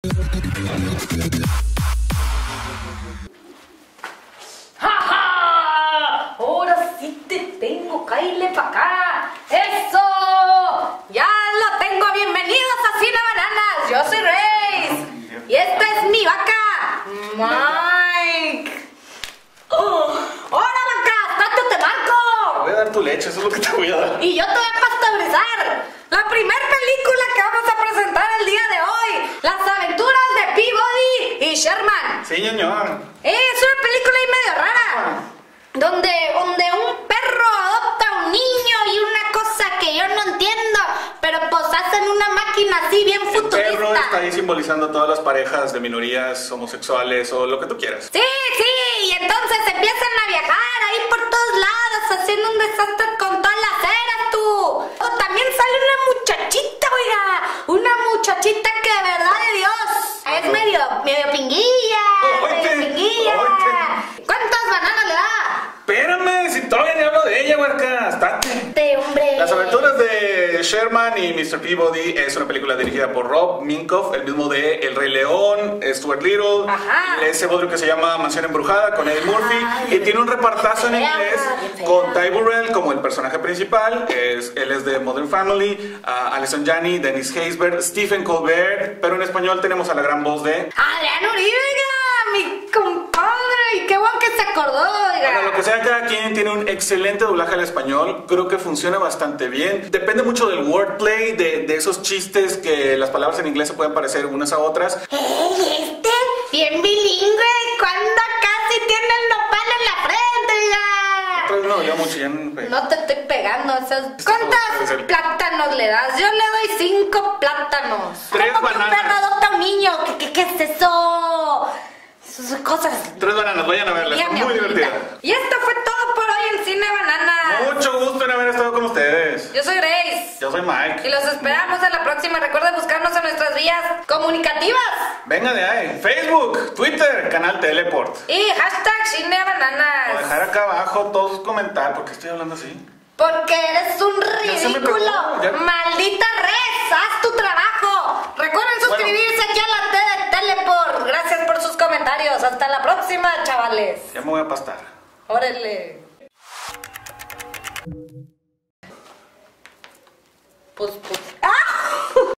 ¡Ja, ja! Ahora sí te tengo, cáile pa' acá. ¡Eso! ¡Ya lo tengo! ¡Bienvenidos a Cine Bananas! Yo soy Grace. Y esta es mi vaca, Mike. ¡Hola, vaca! ¡Tanto te marco! Voy a dar tu leche, eso es lo que te voy a dar. Y yo te voy a pasteurizar. La primera película que vamos a presentar el día de hoy: Las aventuras de Peabody y Sherman. Sí, ñoño. Es una película ahí medio rara, donde un perro adopta a un niño y una cosa que yo no entiendo, pero pues hacen una máquina así bien futurista. El perro está ahí simbolizando a todas las parejas de minorías homosexuales o lo que tú quieras. Sí, y entonces empiezan a viajar ahí por todos lados, haciendo un desastre con todas las eras, tú. O también sale una muchachita, oiga, una muchachita que de verdad de Dios es medio pinguilla. ¿Cuántas bananas le da? Espérame, si todavía ni hablo de ella, huerca. Estate. Hombre. Las aventuras de Sherman y Mr. Peabody es una película dirigida por Rob Minkoff, el mismo de El Rey León, Stuart Little, ese otro que se llama Mansión Embrujada con Eddie Murphy, y tiene un repartazo en inglés con Ty Burrell como el personaje principal. Él es de Modern Family, Allison Janney, Dennis Haysbert, Stephen Colbert, pero en español tenemos a la gran voz de Adrián Uribe, mi compadre. Y qué bueno que se acordó, oiga. Bueno, lo que sea, cada quien tiene un excelente doblaje al español. Creo que funciona bastante bien. Depende mucho del wordplay, de esos chistes que las palabras en inglés se pueden parecer unas a otras. Bien bilingüe. ¿Cuándo casi tiene el nopal en la frente, oiga? Entonces no, yo mucho ya no. No te estoy pegando. ¿Cuántos plátanos le das? Yo le doy 5 plátanos. 3 ¿Cómo que bananas. un perro adopta a un niño? ¿Qué es eso? Esas cosas. 3 bananas, vayan a verla, está muy divertida. Y esto fue todo por hoy en Cine Bananas. Mucho gusto en haber estado con ustedes. Yo soy Grace. Yo soy Mike. Y los esperamos en la próxima. Recuerden buscarnos en nuestras vías comunicativas. Venga de ahí. Facebook, Twitter, canal Teleport. Y hashtag Cine Voy a Bananas. dejar acá abajo todos sus comentarios. ¿Por qué estoy hablando así? Porque eres un Ya se me pegó, ridículo. ya. Maldita res. Haz tu trabajo. Recuerden suscribirse aquí a la T de Teleport. Gracias por sus comentarios. Hasta la próxima, chavales. Ya me voy a pastar. Órale. Pues.